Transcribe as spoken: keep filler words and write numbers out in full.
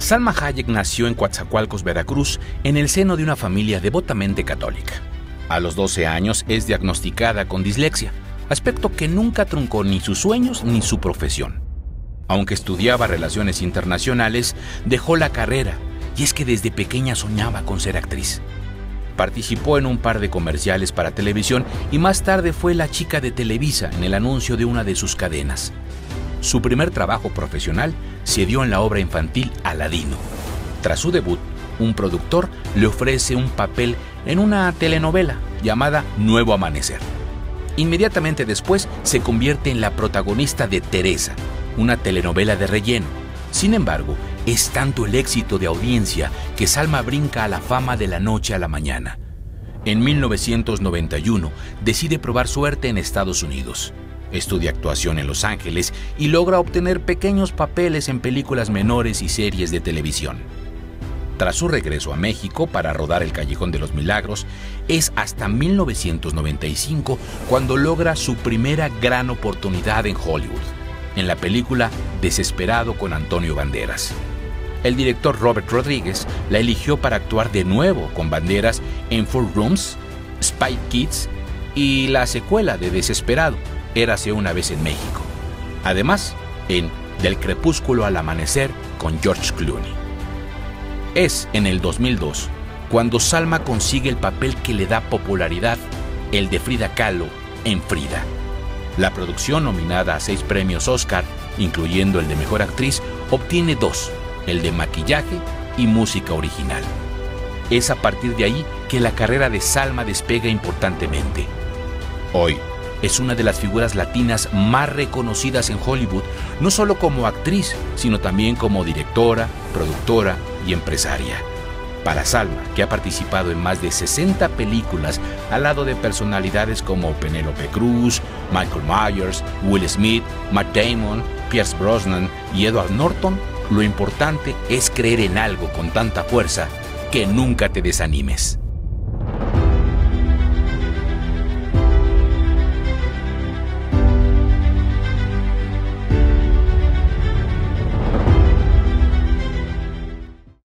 Salma Hayek nació en Coatzacoalcos, Veracruz, en el seno de una familia devotamente católica. A los doce años es diagnosticada con dislexia, aspecto que nunca truncó ni sus sueños ni su profesión. Aunque estudiaba relaciones internacionales, dejó la carrera, y es que desde pequeña soñaba con ser actriz. Participó en un par de comerciales para televisión y más tarde fue la chica de Televisa en el anuncio de una de sus cadenas. Su primer trabajo profesional se dio en la obra infantil Aladino. Tras su debut, un productor le ofrece un papel en una telenovela llamada Nuevo Amanecer. Inmediatamente después se convierte en la protagonista de Teresa, una telenovela de relleno. Sin embargo, es tanto el éxito de audiencia que Salma brinca a la fama de la noche a la mañana. En mil novecientos noventa y uno decide probar suerte en Estados Unidos. Estudia actuación en Los Ángeles y logra obtener pequeños papeles en películas menores y series de televisión. Tras su regreso a México para rodar El Callejón de los Milagros, es hasta mil novecientos noventa y cinco cuando logra su primera gran oportunidad en Hollywood, en la película Desesperado con Antonio Banderas. El director Robert Rodríguez la eligió para actuar de nuevo con Banderas en Four Rooms, Spy Kids y la secuela de Desesperado, Érase una vez en México. Además, en Del crepúsculo al amanecer con George Clooney. Es en el dos mil dos cuando Salma consigue el papel que le da popularidad, el de Frida Kahlo en Frida. La producción, nominada a seis premios Oscar, incluyendo el de Mejor Actriz, obtiene dos, el de Maquillaje y Música Original. Es a partir de ahí que la carrera de Salma despega importantemente. Hoy es una de las figuras latinas más reconocidas en Hollywood, no solo como actriz, sino también como directora, productora y empresaria. Para Salma, que ha participado en más de sesenta películas al lado de personalidades como Penélope Cruz, Michael Myers, Will Smith, Matt Damon, Pierce Brosnan y Edward Norton, lo importante es creer en algo con tanta fuerza que nunca te desanimes.